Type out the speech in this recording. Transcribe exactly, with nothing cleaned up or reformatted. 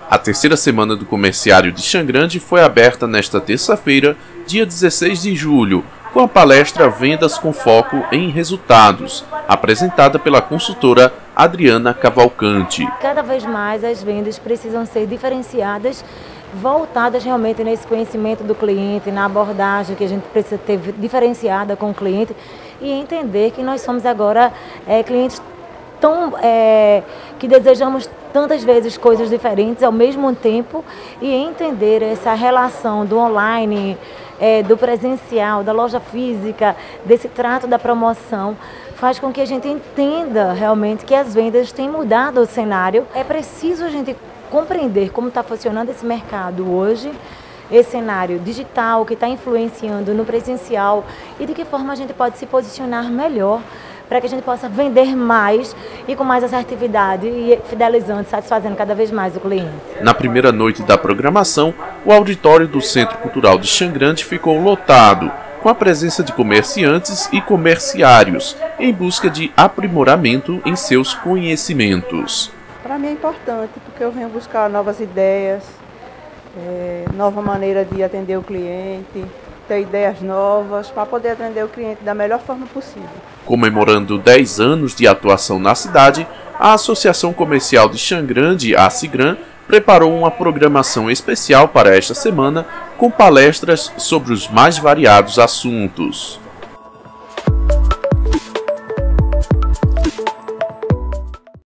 A terceira semana do Comerciário de Xangrande foi aberta nesta terça-feira, dia dezesseis de julho, com a palestra Vendas com Foco em Resultados, apresentada pela consultora Adriana Cavalcante. Cada vez mais as vendas precisam ser diferenciadas, voltadas realmente nesse conhecimento do cliente, na abordagem que a gente precisa ter diferenciada com o cliente e entender que nós somos agora é, clientes tão, é, que desejamos tantas vezes coisas diferentes ao mesmo tempo e entender essa relação do online, é, do presencial, da loja física, desse trato da promoção, faz com que a gente entenda realmente que as vendas têm mudado o cenário. É preciso a gente compreender como está funcionando esse mercado hoje, esse cenário digital que está influenciando no presencial e de que forma a gente pode se posicionar melhor para que a gente possa vender mais e com mais assertividade e fidelizando, satisfazendo cada vez mais o cliente. Na primeira noite da programação, o auditório do Centro Cultural de Xangrande ficou lotado, com a presença de comerciantes e comerciários, em busca de aprimoramento em seus conhecimentos. Para mim é importante, porque eu venho buscar novas ideias, é, nova maneira de atender o cliente, ter ideias novas para poder atender o cliente da melhor forma possível. Comemorando dez anos de atuação na cidade, a Associação Comercial de Xangrande, a Cigran, preparou uma programação especial para esta semana com palestras sobre os mais variados assuntos.